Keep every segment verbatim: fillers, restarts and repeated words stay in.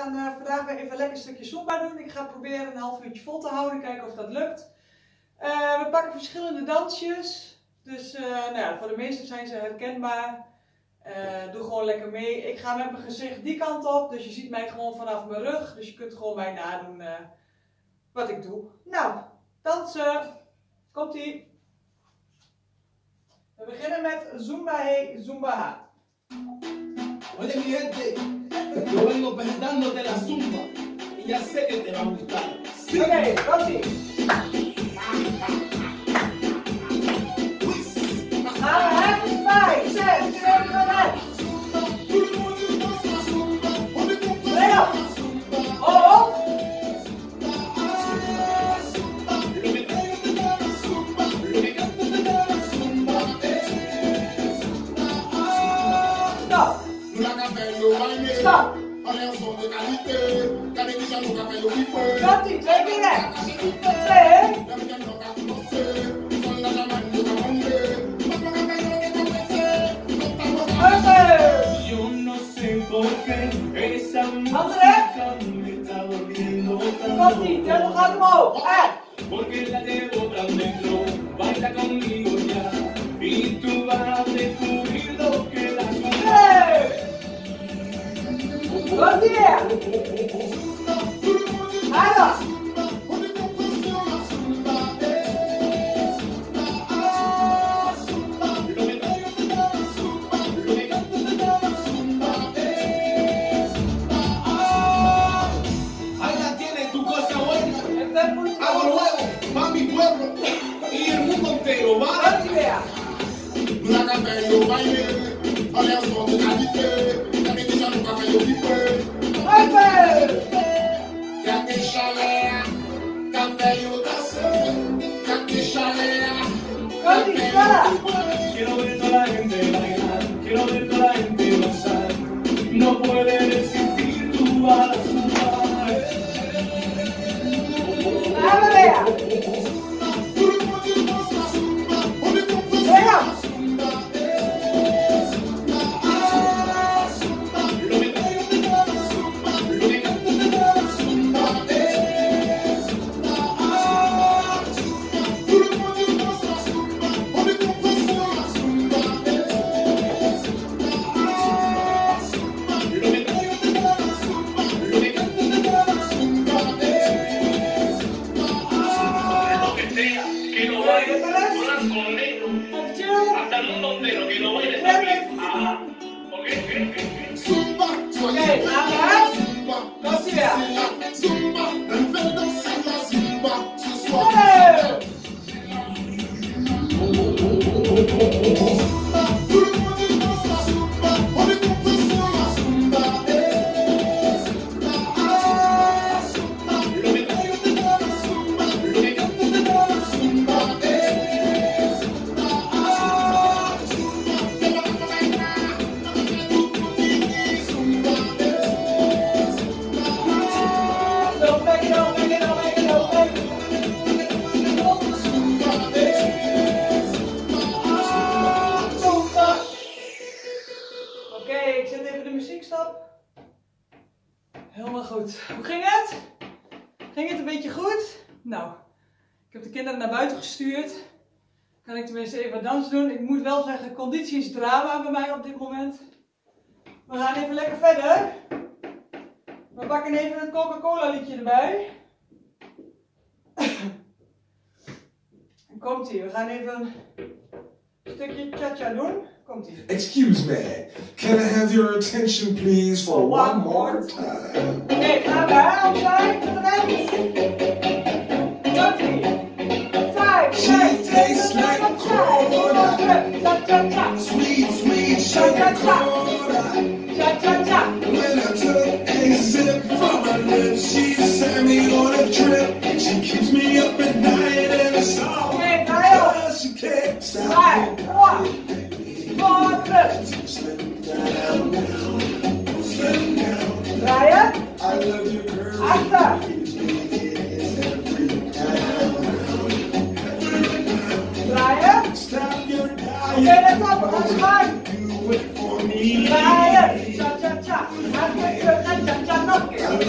gaan uh, vandaag weer even lekker een stukje Zumba doen. Ik ga proberen een half uurtje vol te houden, kijken of dat lukt. Uh, we pakken verschillende dansjes. Dus uh, nou ja, voor de meesten zijn ze herkenbaar. Uh, doe gewoon lekker mee. Ik ga met mijn gezicht die kant op, dus je ziet mij gewoon vanaf mijn rug. Dus je kunt gewoon mij nadoen uh, wat ik doe. Nou, dansen. Komt-ie. We beginnen met Zumba Hey, Zumba Ha. Oye mi gente, yo vengo presentándote la Zumba y ya sé que te va a gustar. Sí. Oké, komt-ie. Gaan we hebben vijf, zes, zeven, acht. Twee op. Oh, op. Stop. Komt-ie, twee keer rechts. Twee. Yo no sé por qué esa música me está volviendo tan Komt-ie, tempo gaat omhoog. En. Porque la llevo tan dentro, baila conmigo ya y tú vas a descubrir lo que la Komt-ie weer. Harder. Hago nuevo para mi pueblo y el mundo entero, ¿vale? Una café yo baile, allá donde nadie también te llamo café yo vive. Ya que chalea, café yo danse, ya que chalea, café yo. Quiero ver toda la gente bailar, quiero ver toda la gente gozar, no puede resistir tu azúcar. Gaan we weer. Weer. Hasta el mundo entero que lo baile también. Ajá. Ok, ok, ok. Zumba, Oké, gaan we. Zumba, Komt-ie weer. Zumba, dan veel dansen la Zumba. Hey. Ik zet even de muziek stop. Helemaal goed. Hoe ging het? Ging het een beetje goed? Nou, ik heb de kinderen naar buiten gestuurd. Kan ik tenminste even dans doen. Ik moet wel zeggen, conditie is drama bij mij op dit moment. We gaan even lekker verder. We pakken even het Coca-Cola liedje erbij. En komt ie, we gaan even een stukje cha-cha doen. Komt-ie. Excuse me, can I have your attention please for For one, one more more time? Oké, okay, gaan we opzij, tot rechts. Komt-ie. Vijf, zes, tastes zeven, like opzij. cola. Cha-cha-cha. Sweet, sweet chocolate. Cha-cha-cha. When I took a sip from her lips, she sent me on a trip. She keeps me up at night and it's all Oké, draai op. because she can't stop Vijf, me. vier, voor, terug. Slim down, down, slim down. Draaien. I love you, girl. Achter. Draaien. Stop your Oké, let op, we gaan schuin. do it for me. Draaien. Cha-cha-cha. Achter, terug en cha-cha nog een keer.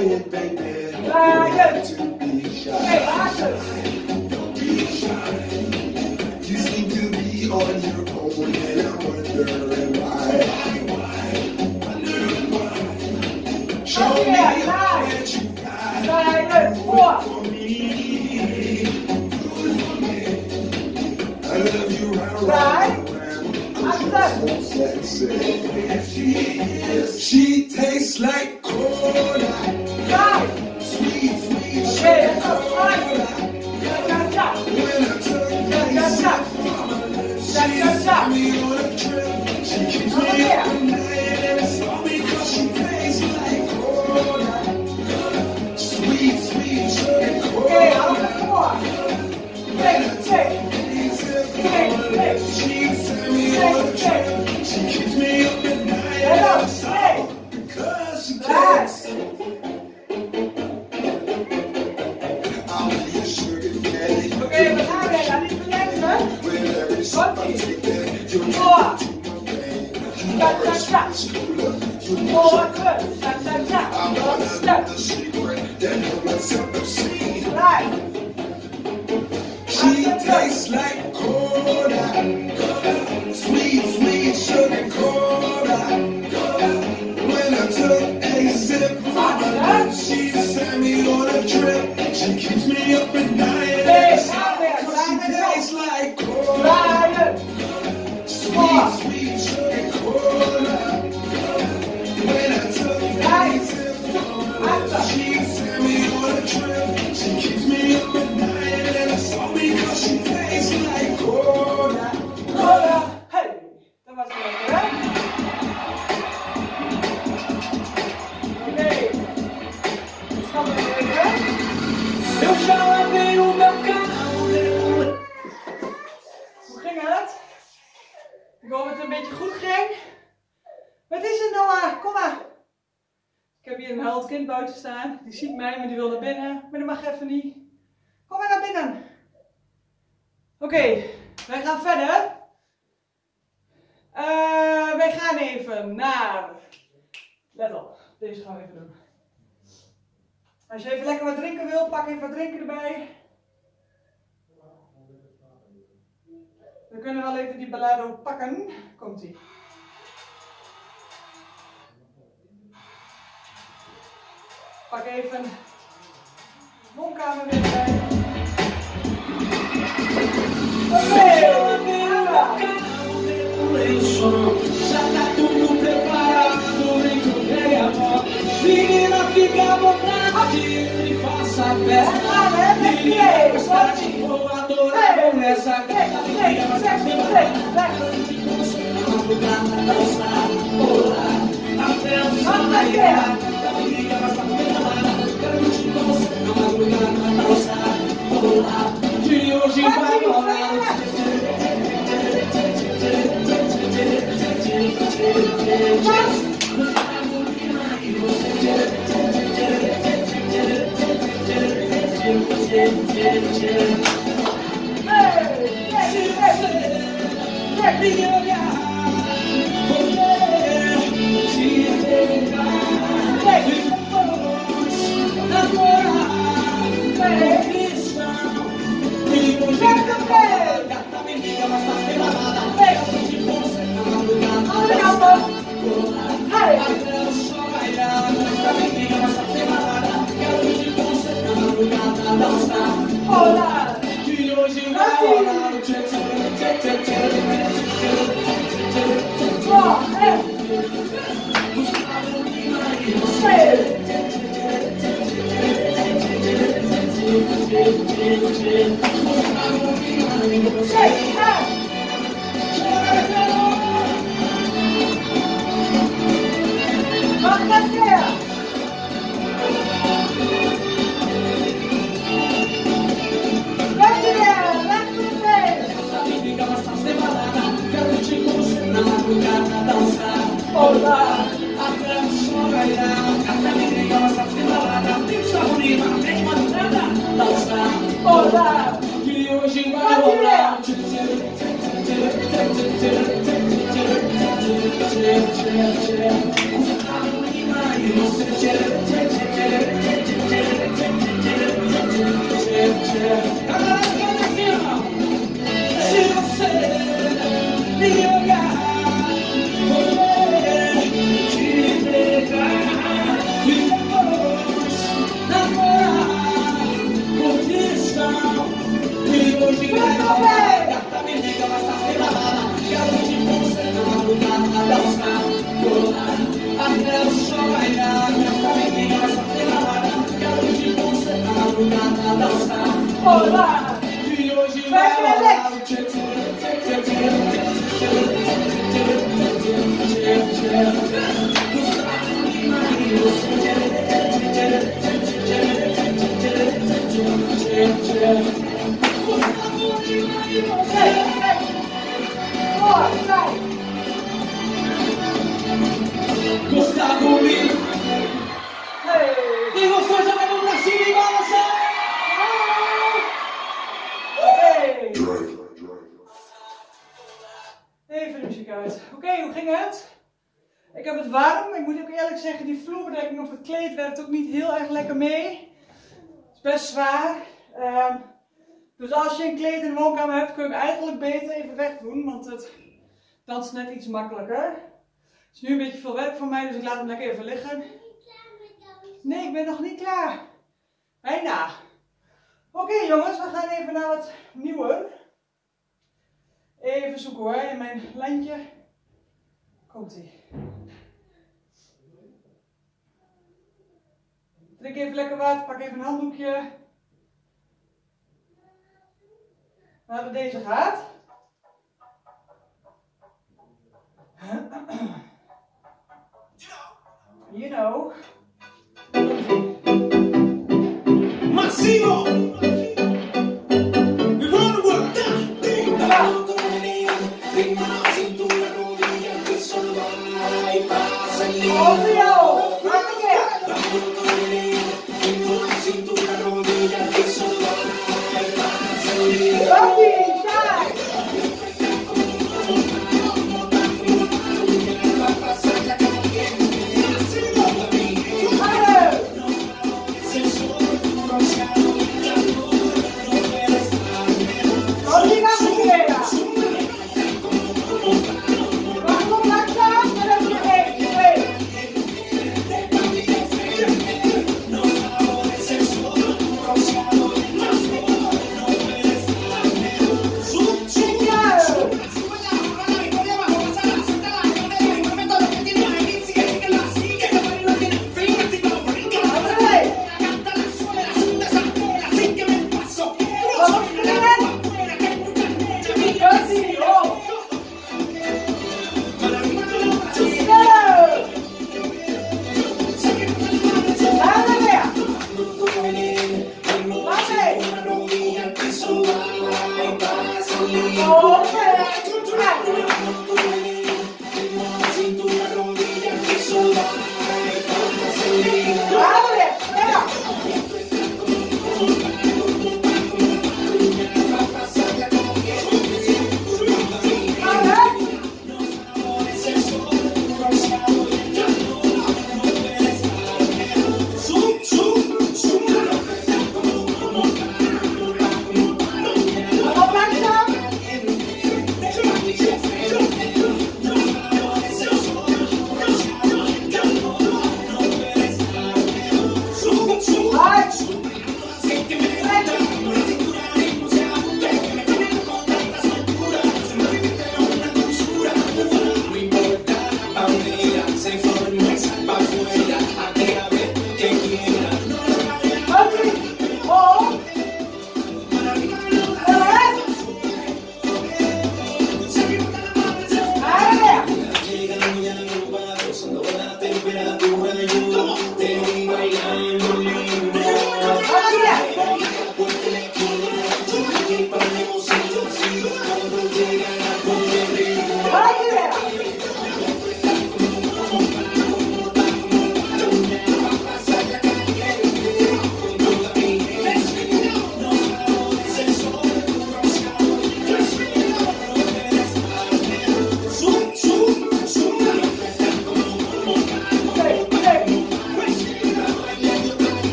quiet, baby. Draai To be shy. Oké, basis. Don't be shy. You seem to be on your own, and I'm wondering why. Wondering why. Show me that you got Draai voor. for me. Good for me. I love you round, round, round. Achter. So sexy. She is. She tastes like cola. Draai. Sweet, sweet. Oké, dat gaat draai. Ja, ja, ja. When I took Ja, ja, ja. Ja, ja, ja. me on a trip, she keeps me up at night, and it's all because she tastes like cola. Sweet, sweet sugar Oké, hou cola. het voor. Twee, twee. She sent me on a trip, she keeps me up at night, En dan and it's all twee. because she Draai. tastes. I'll be a sugar daddy. Oké, we gaan weer. Ga niet verlengen. With every sip I take that, you're Voor. to my brain. Ja, ja, ja. Voor, terug. Ja, ja, ja. I'm Dat is one leuk. of the secret that no one's ever seen. Draai. She tastes like cola, cola, sweet, sweet sugar cola, cola. When I took a sip from her lips, she sent me on a trip. She keeps me up at night, and it's all because she tastes like cola, Draaien. sweet, sweet sugar cola. When I took a sip from her lips, she sent me on a trip. She keeps me up at night, and it's all because she tastes like cola. Cola. Hey, dat was leuk, hè? Oké. Stap even. Eu já lavei o meu carro. Hoe ging het? Ik hoop dat het een beetje goed ging. Wat is het, Noah? Kom maar. Ik heb hier een huilend kind buiten staan. Die ziet mij, maar die wil naar binnen. Maar dat mag even niet. Kom maar naar binnen. Oké, wij gaan verder. Uh, wij gaan even naar... Let op, deze gaan we even doen. Als je even lekker wat drinken wil, pak even wat drinken erbij. We kunnen wel even die ballado pakken. Komt-ie. Pak even de woonkamer weer erbij. Já tá tudo preparado, encontrei a mão. Menina, fica à vontade e faça a festa. Menina, está de boa, adorável nessa festa. Menina, mas tá madrugada, dançar, rolar, até o sol raiar. Menina, mas tá preparada, quero te conhecer na madrugada, dançar, rolar. De hoje vai rolar. Olá! De hoje vai rolar o tchê tchê tchê tchê tchê. Ó, é! Sei! Olá, até o sol raiar, até ninguém gosta de balada, tem sua bonita, tem madrugada, dançar. Olá! Que hoje vai rolar. Música menina e você Se você me olhar, poder te pegar e depois namorar, conquistar. E hoje é gata, me liga, mas tá rebalada. Quero te mostrar na madrugada, dançar, pular, até o sol raiar. Gata, me liga, mas tá rebalada. Quero te mostrar na madrugada, dançar, pular. E hoje vai rolar o tchê tchê tchê tchê Gustavo Lima, e você já vai no pra cima e balançar. Even de muziek uit. Oké, okay, hoe ging het? Ik heb het warm. Ik moet ook eerlijk zeggen, die vloerbedekking op het kleed werkt ook niet heel erg lekker mee. Het is best zwaar. Uh, dus als je een kleed in de woonkamer hebt, kun je hem eigenlijk beter even wegdoen. Want het danst net iets makkelijker. Het is nu een beetje veel werk voor mij, dus ik laat hem lekker even liggen. Nee, ik ben nog niet klaar. Bijna. Oké okay, jongens, we gaan even naar het nieuwe. Even zoeken hoor, in mijn lijntje. Komt ie. Drink even lekker wat, pak even een handdoekje. We hebben deze gehad. You know. Massivo!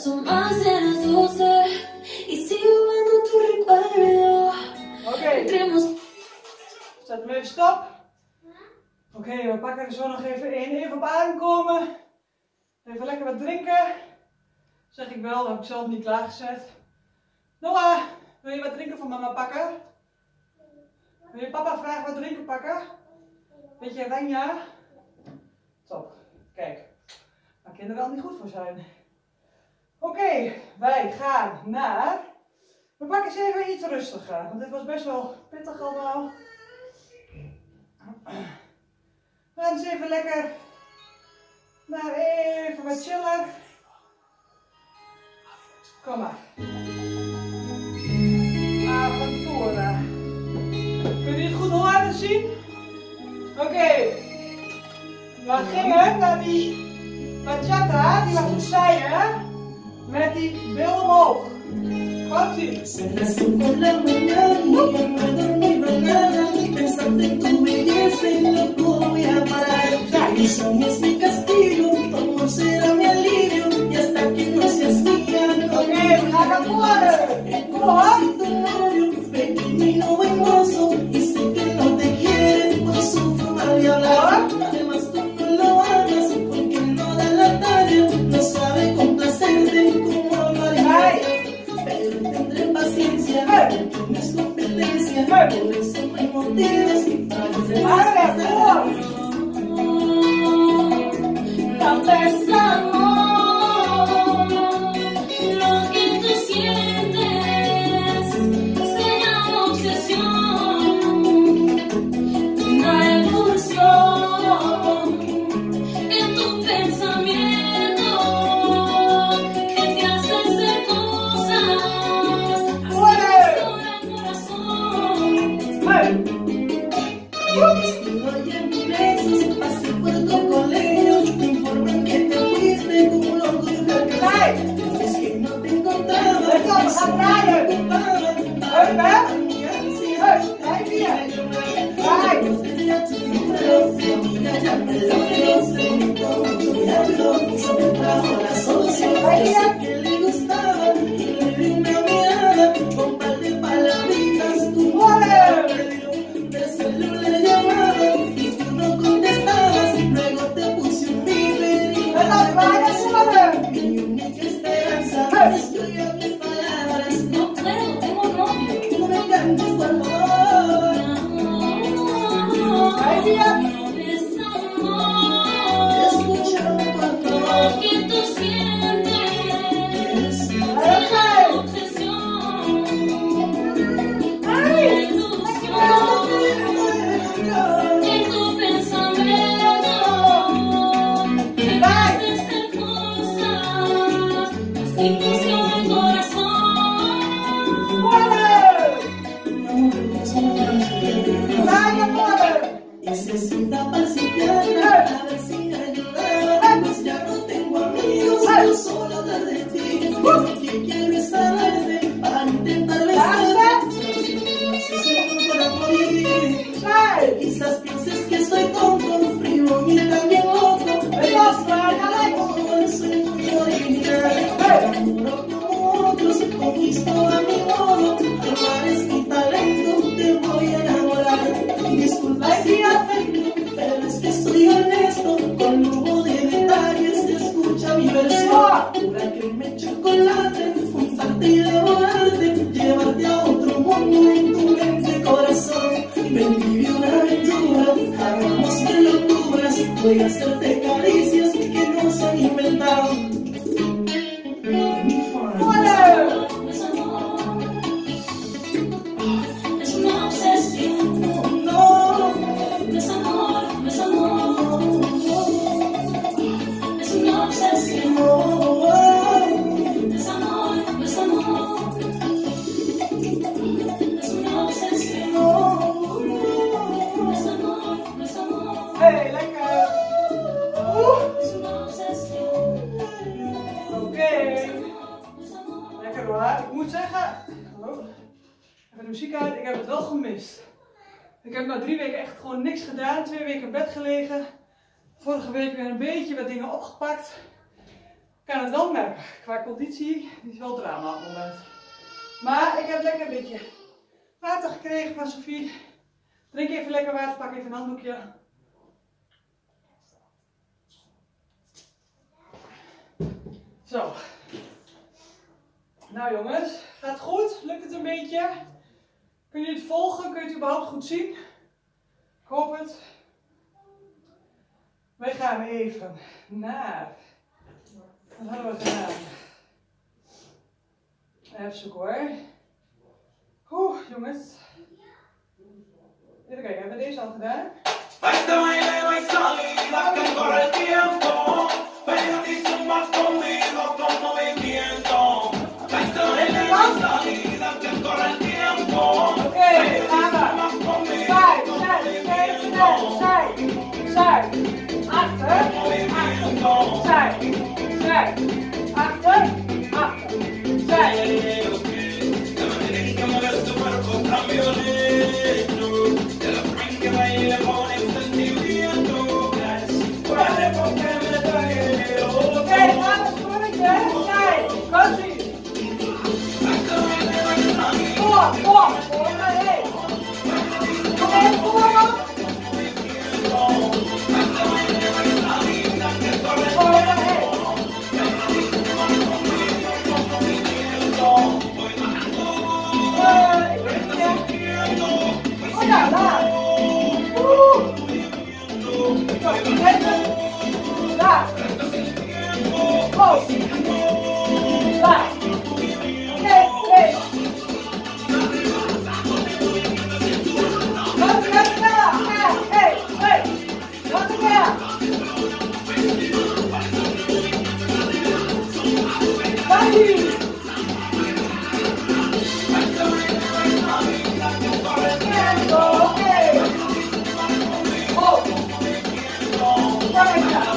Son más de las doce y sigo viendo tu recuerdo. Oké. Okay. Entremos. Zet hem even stop. Oké, okay, we pakken er zo nog even in. Even op adem komen. Even lekker wat drinken. Zeg ik wel, dat heb ik zelf niet klaargezet. Noah, wil je wat drinken van mama pakken? Wil je papa vragen wat drinken pakken? Beetje Ranja? Top. Kijk, waar kinderen al niet goed voor zijn. Oké, okay, wij gaan naar... We pakken eens even iets rustiger, want dit was best wel pittig allemaal. We gaan eens even lekker naar even wat chiller. Kom maar. Aventura. Kun je het goed horen en zien? Oké. Okay. We gingen naar die bachata, die was opzij, hè? Met die bil omhoog. Komt ie. Oké, we gaan naar voren. Kom op. Voy a hacerte caricias que no se han inventado. Es una obsesión. No, No es amor, no es amor. Es una obsesión. no, No es amor, no es amor. Es una obsesión. No es amor, no es amor. Hey, lekker! Oeh. Es una obsesión. Oké. No es amor. Lekker hoor. Ik moet zeggen, oh, even de muziek uit, ik heb het wel gemist. Ik heb nou drie weken echt gewoon niks gedaan, twee weken in bed gelegen. Vorige week weer een beetje wat dingen opgepakt. Ik kan het wel merken. Qua conditie, die is wel drama op het moment. Maar ik heb lekker een beetje water gekregen van Sophie. Drink even lekker water, pak even een handdoekje. Zo. Nou jongens, gaat goed? Lukt het een beetje? Kun je het volgen? Kun je het überhaupt goed zien? Ik hoop het. Wij gaan even naar... Wat hadden we gedaan? Even zoeken hoor. Oeh, jongens. Even kijken, hebben we deze al gedaan? Este baile no hay salida, que corre el tiempo. Pegadísimo conmigo con movimiento. Este baile no hay salida, que corre el tiempo. Oké, gaan we. Zij, zij, zij, zij, zij. Achter, achter. Zij, zij. Achter, achter. Zij. La manera en que mueves tu cuerpo tan violento. De la forma en que baila pones sentimiento. Guarda porque me duele. Oké, gaan we sprongetje. Zij, cozy. Voor, voor, voor naar heen. Nog even voorop. Voor naar heen. Eh, ik weet het niet. Oh ja, daar. Woe. Zo, even. Daar. Oh. Daar. Oké, oké. Wat is het daar? Hé, hé. Wat is het? Bye. Oké. Oh. Kijk daar.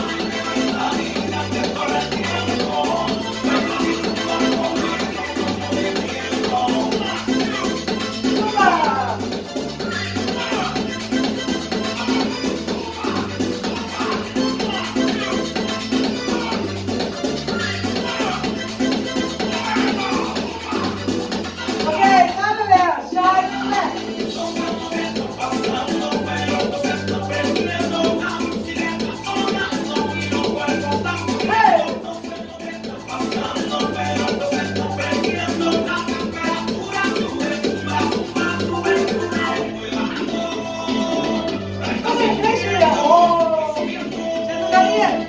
Oké, gaan we weer. Zij weg. Hey. Oké, deze weer. Oh. Zet hem daar neer.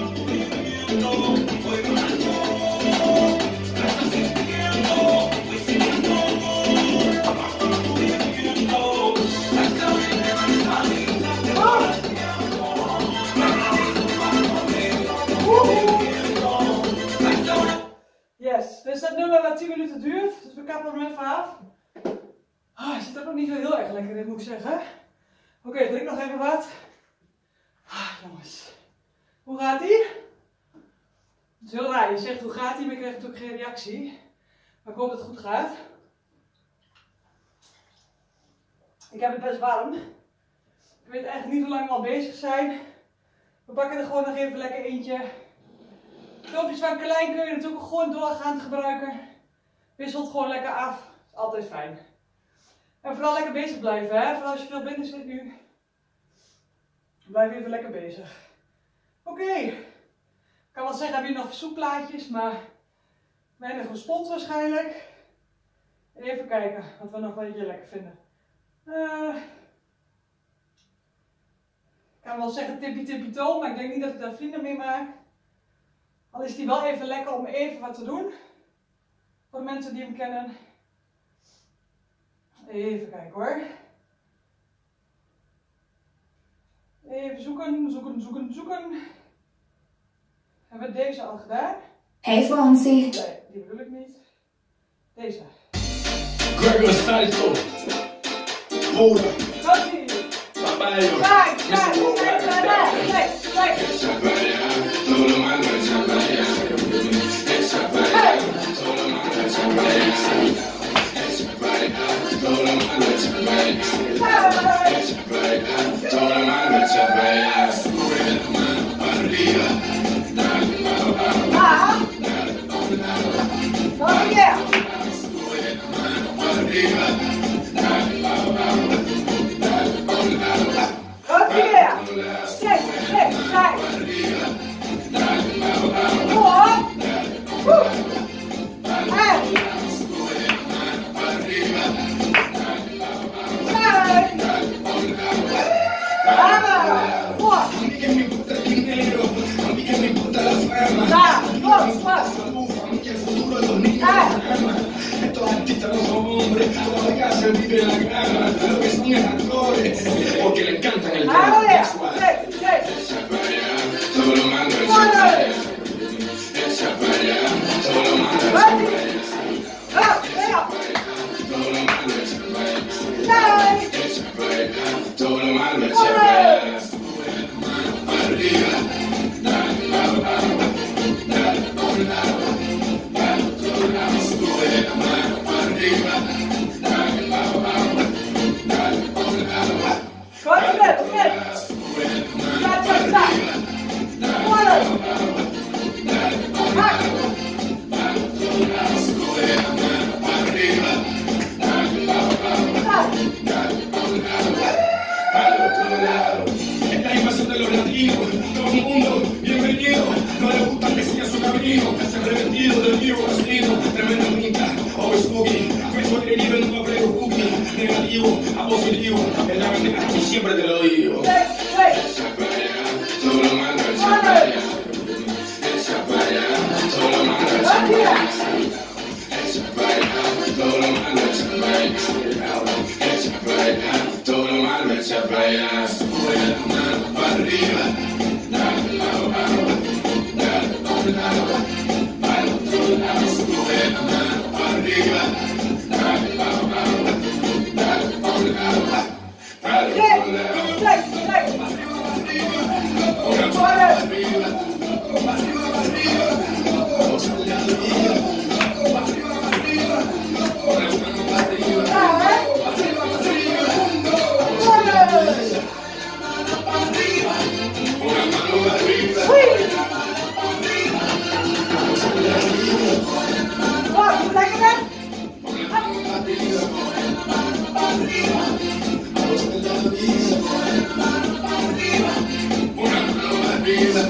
Yes, dit is dat nummer wat tien minuten duurt, dus we kappen hem even af. Ah, het zit ook nog niet zo heel erg lekker in, moet ik zeggen. Oké, okay, drink nog even wat. Ah, jongens. Hoe gaat ie? Het is heel raar, je zegt hoe gaat ie, maar je krijgt natuurlijk geen reactie. Maar ik hoop dat het goed gaat. Ik heb het best warm. Ik weet eigenlijk niet hoe lang we al bezig zijn. We pakken er gewoon nog even lekker eentje. Filmpjes van Carlijn kun je natuurlijk gewoon doorgaand gebruiken. Wisselt gewoon lekker af. Is altijd fijn. En vooral lekker bezig blijven, hè. Vooral als je veel binnen zit nu. Blijf even lekker bezig. Oké. Okay. Ik kan wel zeggen, heb je nog verzoekplaatjes, maar weinig respons waarschijnlijk. Even kijken wat we nog een beetje lekker vinden. Uh, ik kan wel zeggen tippie tippie toon, maar ik denk niet dat ik daar vrienden mee maak. Al is die wel even lekker om even wat te doen. Voor de mensen die hem kennen. Even kijken hoor. Even zoeken, zoeken, zoeken, zoeken. Hebben we deze al gedaan? Hey Francie. Nee, die bedoel ik niet. Deze. Gregor Salto. Boda. Cozy. Papayo. Kijk, kijk, kijk, kijk, kijk, kijk. Ah! vive en la grada, lo que son es actores, porque le encantan el Ah, drama yeah. sexual. Check, check. Echa para allá, todo lo malo echa para allá. Echa para allá, todo lo malo echa para allá. Ah, yeah. Todo lo malo echa para allá. Nice. Echa para allá, todo lo malo echa para allá. Sube la mano para arriba, dale lado, lado, dale por un lado, dale otro lado. Sube la mano para arriba, dale lado, lado, dale por un lado. Go to bed, okay. Sube la mano Stop, para stop, stop. arriba, dale One. dale por un lado, dale otro lado. Sube la mano para arriba, dale lado, lado, Stop. dale por un lado, dale otro lado. Es la invasión de los latinos, todo el mundo, bienvenido. No le gusta que siga su camino, se ha revestido del vivo asesino. Tremendo pinta, oh spooky, me estoy herido en un papel cookie. Negativo a positivo, es la bandera y siempre te lo digo. Check, check. Echa para allá, todo lo malo echa para allá. Echa para allá, todo lo malo echa para allá. Echa para allá, todo lo malo echa para allá. Echa para allá, todo lo malo echa para allá. Sube la mano para arriba, dale lado, lado, dale por un lado, al otro lado. Sube la mano para arriba, dale lado, lado, dale por un lado, al otro Check, lado. check, check. Una mano para arriba, para arriba, para arriba, otra para arriba, para arriba, para arriba, una mano para arriba, Ah, eh. para arriba, para arriba, One. una mano para arriba, Sweet. What, you like that? una mano para arriba, una mano para arriba,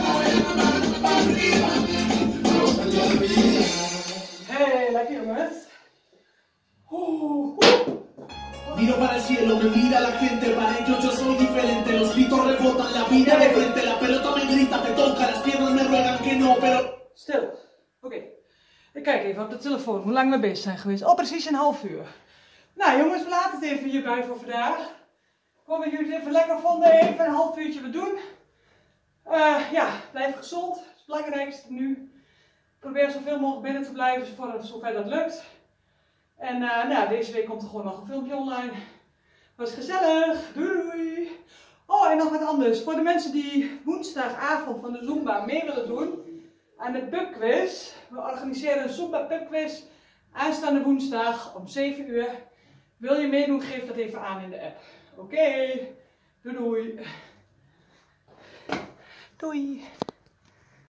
Hey, lekker jongens. Oeh, oeh. Miro para el cielo, me mira la gente, para ellos yo soy diferente. Los gritos rebotan, la vida de frente, la pelota me grita, te toca, las piernas me ruegan que no, pero... Stil. Oké. Ik kijk even op de telefoon hoe lang we bezig zijn geweest. Oh, precies een half uur. Nou jongens, we laten het even hierbij voor vandaag. Ik hoop dat jullie het even lekker vonden. Even een half uurtje wat doen. Uh, ja, blijf gezond. Dat is het belangrijkste nu. Probeer zoveel mogelijk binnen te blijven voor zover dat lukt. En uh, nou, deze week komt er gewoon nog een filmpje online. Was gezellig. Doei doei. Oh, en nog wat anders. Voor de mensen die woensdagavond van de Zumba mee willen doen aan de pubquiz. We organiseren een Zumba pubquiz aanstaande woensdag om zeven uur. Wil je meedoen, geef dat even aan in de app. Oké. Okay. Doei doei. Doei.